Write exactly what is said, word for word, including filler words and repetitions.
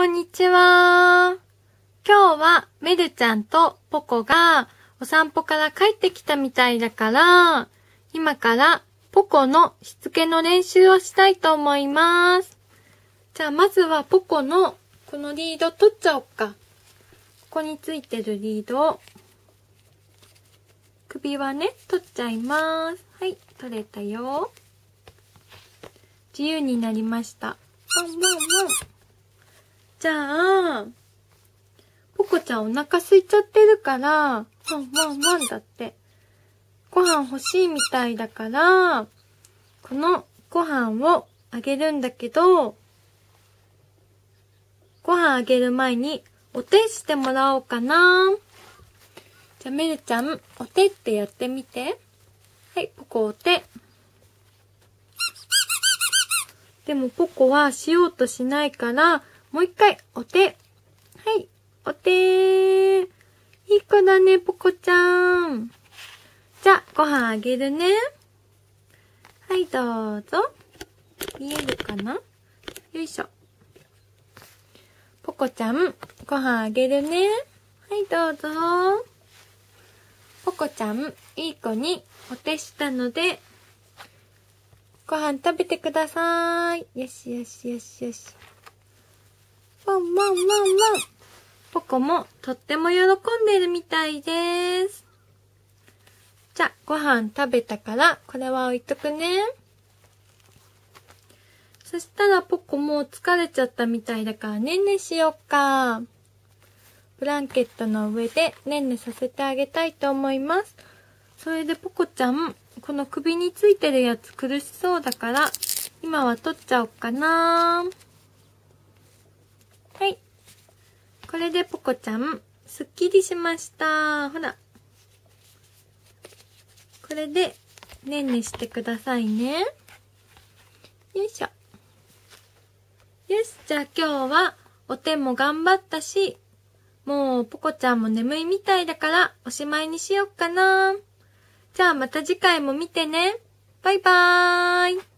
こんにちは。今日はメルちゃんとポコがお散歩から帰ってきたみたいだから、今からポコのしつけの練習をしたいと思います。じゃあまずはポコのこのリード取っちゃおっか。ここについてるリードを、首はね、取っちゃいます。はい、取れたよ。自由になりました。ワンワンワン。じゃあ、ポコちゃんお腹空いちゃってるから、ワンワンワンだって。ご飯欲しいみたいだから、このご飯をあげるんだけど、ご飯あげる前にお手してもらおうかな。じゃあメルちゃん、お手ってやってみて。はい、ポコお手。でもポコはしようとしないから、もう一回、お手。はい、お手。いい子だね、ポコちゃん。じゃあ、ご飯あげるね。はい、どうぞ。見えるかな？よいしょ。ポコちゃん、ご飯あげるね。はい、どうぞ。ポコちゃん、いい子にお手したので、ご飯食べてください。よしよしよしよし。ワンワンワンワン。ポコもとっても喜んでるみたいです。じゃあ、ご飯食べたから、これは置いとくね。そしたらポコもう疲れちゃったみたいだからねんねしよっか。ブランケットの上でねんねさせてあげたいと思います。それでポコちゃん、この首についてるやつ苦しそうだから、今は取っちゃおうかな。はい。これでポコちゃん、すっきりしました。ほら。これで、ねんねしてくださいね。よいしょ。よし、じゃあ今日は、お手も頑張ったし、もうポコちゃんも眠いみたいだから、おしまいにしよっかな。じゃあまた次回も見てね。バイバーイ。